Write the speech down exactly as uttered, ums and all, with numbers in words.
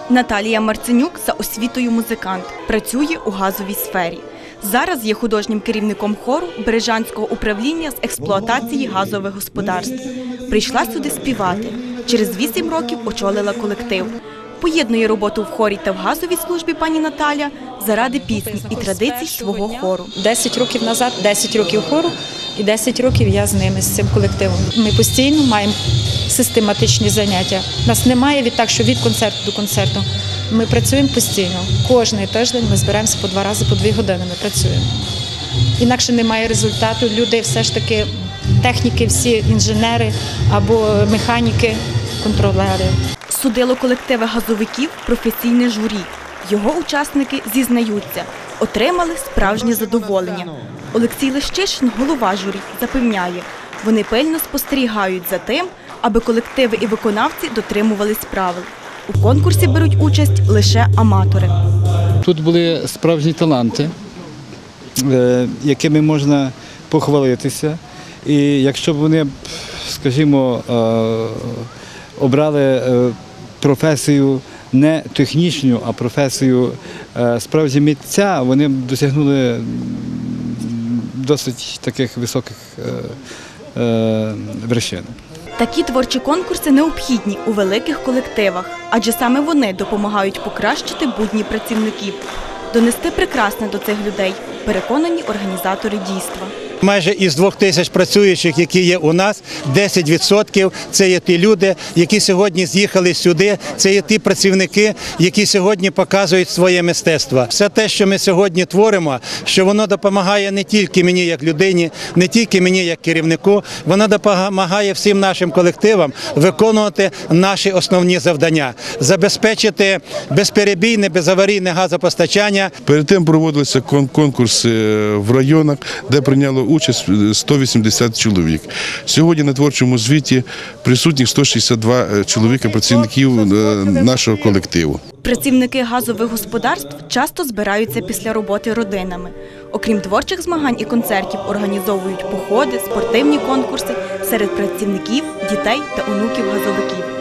Наталія Марценюк за освітою музикант, працює у газовій сфері. Зараз є художнім керівником хору Бережанського управління з експлуатації газових господарств. Прийшла сюди співати. Через вісім років очолила колектив. Поєднує роботу в хорі та в газовій службі пані Наталя заради пісні і традицій свого хору. десять років назад, десять років хору і десять років я з ними, з цим колективом. Ми постійно маємо систематичні заняття. У нас немає відтак, що від концерту до концерту. Ми працюємо постійно. Кожний тиждень ми збираємося по два рази, по дві години ми працюємо. Інакше немає результату. Люди все ж таки, техніки всі, інженери або механіки, контролери. Судило колективи газовиків професійне журі. Його учасники зізнаються, отримали справжнє задоволення. Олексій Лещишин, голова журі, запевняє, вони пильно спостерігають за тим, аби колективи і виконавці дотримувались правил. У конкурсі беруть участь лише аматори. Тут були справжні таланти, якими можна похвалитися. І якщо б вони, скажімо, обрали професію не технічну, а професію справді митця, вони б досягнули досить таких високих вершин. Такі творчі конкурси необхідні у великих колективах, адже саме вони допомагають покращити будні працівників. Донести прекрасне до цих людей – переконані організатори дійства. Майже із двох тисяч працюючих, які є у нас, десять відсотків – це є ті люди, які сьогодні з'їхали сюди, це є ті працівники, які сьогодні показують своє мистецтво. Все те, що ми сьогодні творимо, що воно допомагає не тільки мені як людині, не тільки мені як керівнику, воно допомагає всім нашим колективам виконувати наші основні завдання – забезпечити безперебійне, безаварійне газопостачання. Перед тим проводилися конкурси в районах, де прийняло участь сто вісімдесят чоловік. Сьогодні на творчому звіті присутніх сто шістдесят два чоловіка працівників нашого колективу. Працівники газових господарств часто збираються після роботи родинами. Окрім творчих змагань і концертів, організовують походи, спортивні конкурси серед працівників, дітей та онуків газовиків.